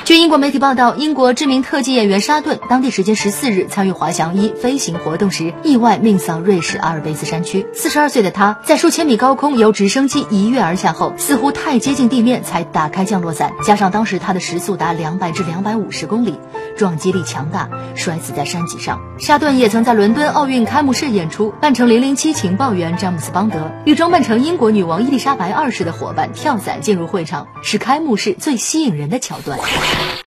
据英国媒体报道，英国知名特技演员沙顿当地时间14日参与滑翔衣飞行活动时，意外命丧瑞士阿尔卑斯山区。42岁的他在数千米高空由直升机一跃而下后，似乎太接近地面才打开降落伞，加上当时他的时速达200至250公里，撞击力强大，摔死在山脊上。沙顿也曾在伦敦奥运开幕式演出，扮成007情报员詹姆斯邦德，并装扮成英国女王伊丽莎白2世的伙伴跳伞进入会场，是开幕式最吸引人的桥段。